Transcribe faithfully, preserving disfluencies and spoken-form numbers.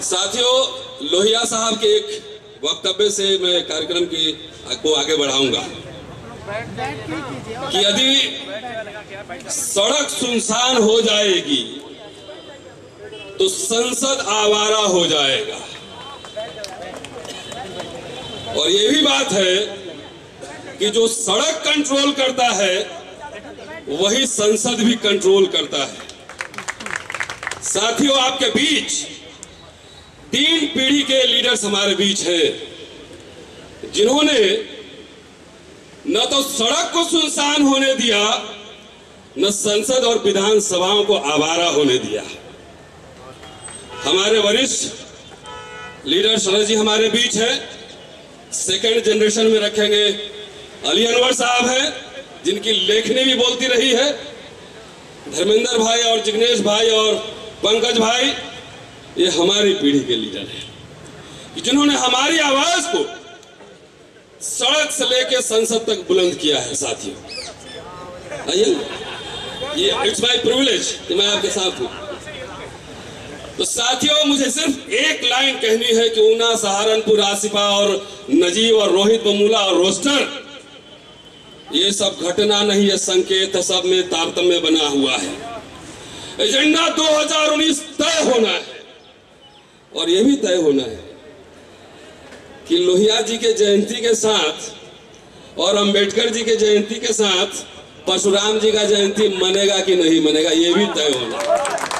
साथियों, लोहिया साहब के एक वक्तव्य से मैं कार्यक्रम की को आगे बढ़ाऊंगा कि यदि सड़क सुनसान हो जाएगी तो संसद आवारा हो जाएगा। और ये भी बात है कि जो सड़क कंट्रोल करता है वही संसद भी कंट्रोल करता है। साथियों, आपके बीच तीन पीढ़ी के लीडर्स हमारे बीच हैं जिन्होंने न तो सड़क को सुनसान होने दिया, न संसद और विधानसभाओं को आवारा होने दिया। हमारे वरिष्ठ लीडर शरद जी हमारे बीच हैं। सेकेंड जनरेशन में रखेंगे अली अनवर साहब हैं, जिनकी लेखनी भी बोलती रही है। धर्मेंद्र भाई और जिग्नेश भाई और पंकज भाई, ये हमारी पीढ़ी के लीडर हैं जिन्होंने हमारी आवाज को सड़क से लेकर संसद तक बुलंद किया है। साथियों, आइए, ये इट्स माय प्रिविलेज कि मैं आपके साथ हूं। तो साथियों, मुझे सिर्फ एक लाइन कहनी है कि ऊना, सहारनपुर, आसिफा और नजीब और रोहित बमूला और रोस्टर, ये सब घटना नहीं है, संकेत है, सब में तारतम्य बना हुआ है। एजेंडा दो हज़ार उन्नीस तय होना है और यह भी तय होना है कि लोहिया जी के जयंती के साथ और अंबेडकर जी के जयंती के साथ परशुराम जी का जयंती मनेगा कि नहीं मनेगा, यह भी तय होना है।